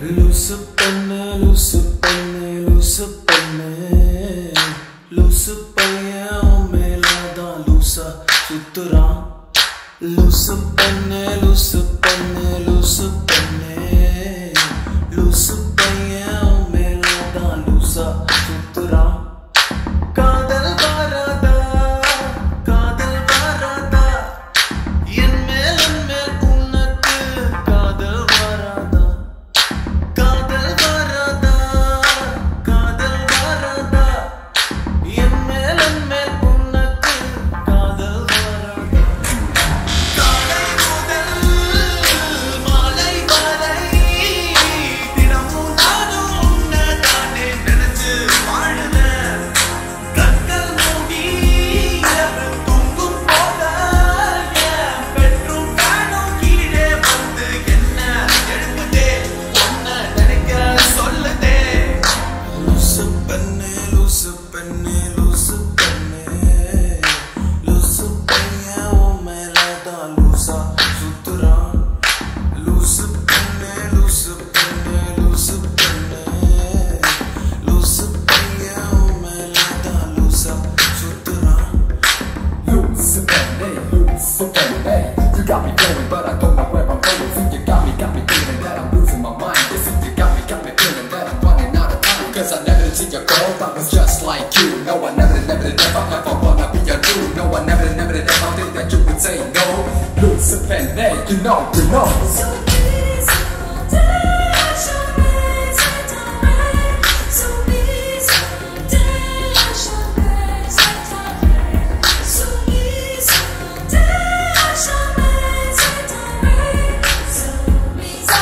Loosu Penne, Loosu Penne, Loosu Penne, Loosu பையன் மேலதான் லூசா சுத்துறான். Loosu Penne, Loosu Penne, Loosu Penne, Loosu பையன் மேலதான் லூசா சுத்துறான். காதல் வராதா, காதல் வராதா, என் மேல் உனக்கு காதல் வராதா, காதல் வராதா, காதல் வராதா, என் மேல் உனக்கு காதல் வராதா. காலை முதல் மாலை வரை தினமும் நானும் உன்னை தானே நினைச்சு வாழுறேன். கண்கள் மூடி இரவு தூங்கும் போல என் பெட்ரூம் ஃபேனும் கீழே வந்து என்ன எழுப்புதே, உன்னை நினைக்க சொல்லுதே. Loosu Penne, Loosu Penne, Loosu Penne, Loosu பையன் மேலதான் லூசா சுத்துறான். Loosu Penne, Loosu Penne, Loosu Penne, Loosu பையன் மேலதான் லூசா சுத்துறான். Loosu Penne, Loosu Penne, you got me going, but I don't know where I'm going. So you got me feeling that I'm losing my mind. Yes, you got me feeling that I'm running out of time. Cause I never did see your girl that was just like you. No, I never ever wanna be your dude. No, I never ever think that you would say no. Loosu Penne, you know. So please dash away, set away. So please dash away, set away. So please dash away, set away. So please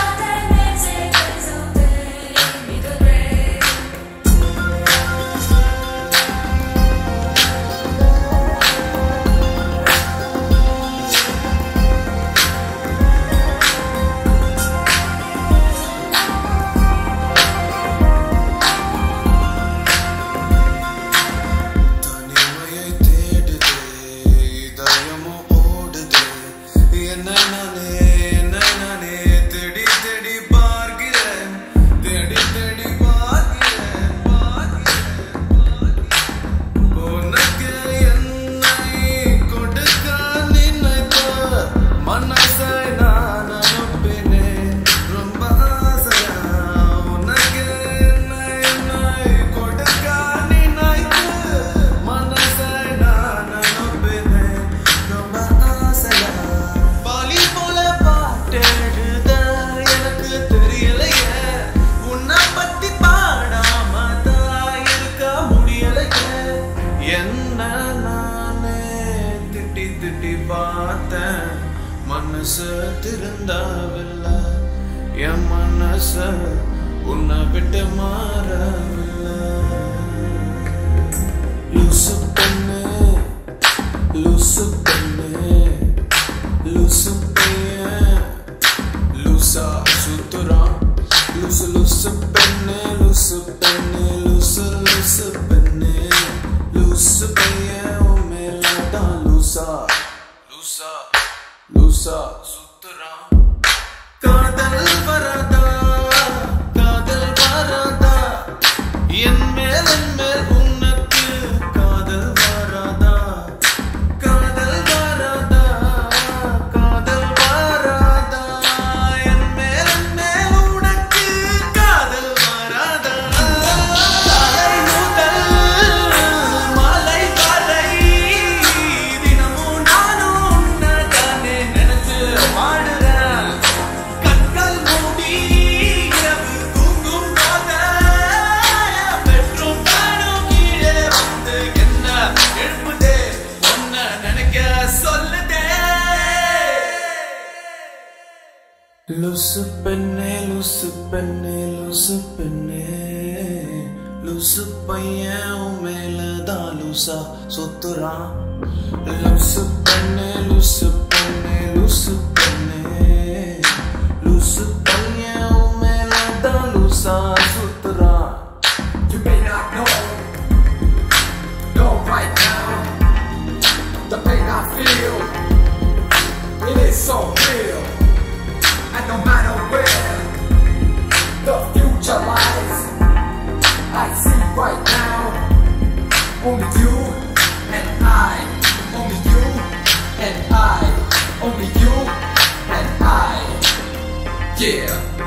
தனிமையை தேடுதே, இதயமும் ஓடுதே, என்னை நானே தேடி தேடி பார்க்கிறேன், தேடி தேடி பார்க்கிறேன், உனக்கு என்னை கொடுக்க நினைத்த மனசை நான் அனுப்பினேன் ரொம்ப ஆசையா. உனக்கு என்னை கொடுக்க நினைத்த மனசை நான் அனுப்பினேன் ரொம்ப ஆசையா. பாலி போல பாட்டெழுத எனக்கு தெரியலையே, உன்னை பத்தி பாடாம தான் இருக்க முடியலையே. என்ன நானே திட்டி திட்டி பார்த்தேன், மனசு திருந்தாவில்லை, என் மனசு உன்னை விட்டு மாறவில்லை. Loosu Penne, Loosu Penne, Loosu பையன் லூசா சுத்துறான். Loosu Loosu Penne, Loosu Penne, Loosu Loosu Penne, Loosu பையன் மேலதான் லூசா சுத்துறான். காதல் வராதா, காதல் வராதா, என் மேல் உனக்கு காதல் வராதா, காதல் வராதா, காதல் வராதா, என் மேல் உனக்கு காதல் வராதா. காலை முதல் மாலை வரை தினமும் நானும் உன்னை தானே நினைச்சு வாழுறேன். கண்கள் மூடி இரவு தூங்கும் போது பெட்ரூம் ஃபேனும் கீழே வந்து என்ன எழுப்புதே, உன்னை நினைக்க சொல்லுதே. Loosu Penne, Loosu Penne, Loosu Penne, Loosu பையன் மேலதான் லூசா சுத்துறான். Loosu Penne, Loosu Penne, Loosu Penne, Loosu பையன் மேலதான் லூசா சுத்துறான். You may not know right now, the pain I feel, it is so real. And no matter where the Yeah.